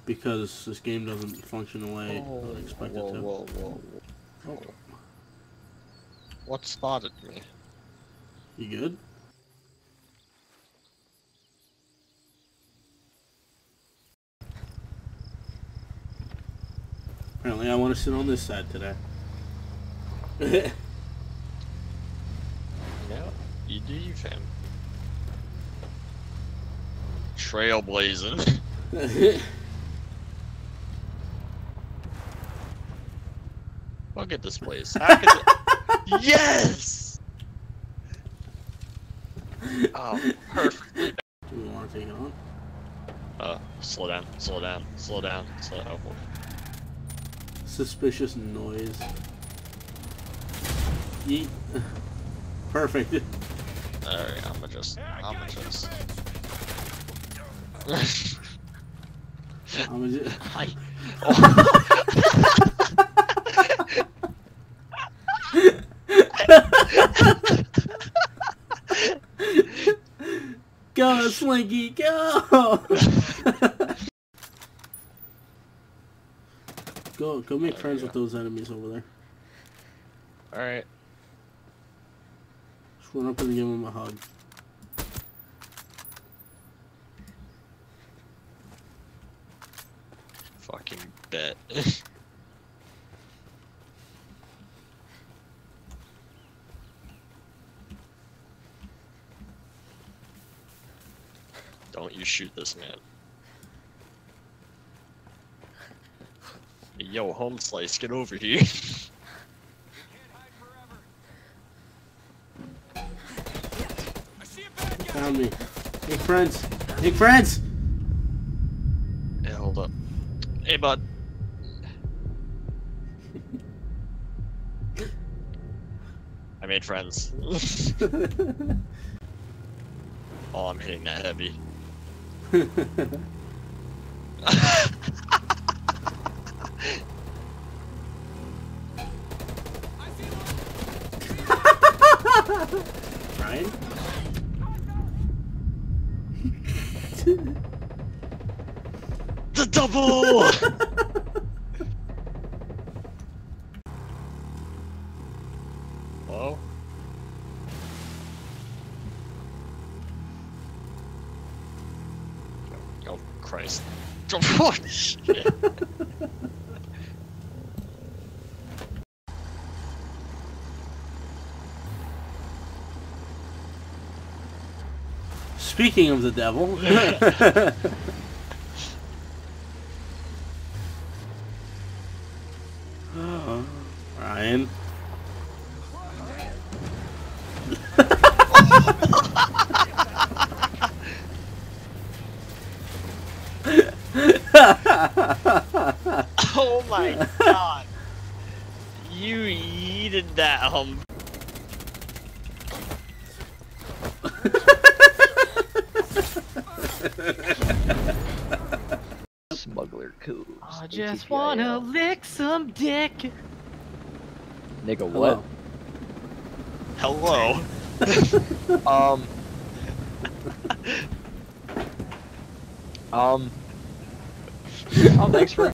Because this game doesn't function the way I would expect it to. Whoa. What spotted me? You good? Apparently I want to sit on this side today. Yeah, you do you, fam. Trailblazing. Look at this place. How could it... Yes! Oh, perfectly. Do we want to take it on? Slow down. Oh. Suspicious noise. Yeet. Perfect. Alright, I'ma just. Hi. Go, Slinky, go! Go make friends with those enemies over there. Alright. Just run up and give them a hug. Fucking bet. Don't you shoot this man. Yo, home slice, get over here. Found me. Make friends. Make friends! Hey, hold up. Hey, bud. I made friends. Oh, I'm hitting that heavy. Ryan? The double! Hello? Oh, Christ. Oh, shit. Speaking of the devil. Ryan. Oh my god. You yeeted that Smuggler cool. I just wanna lick some dick. Nigga, what? Hello. Oh, thanks for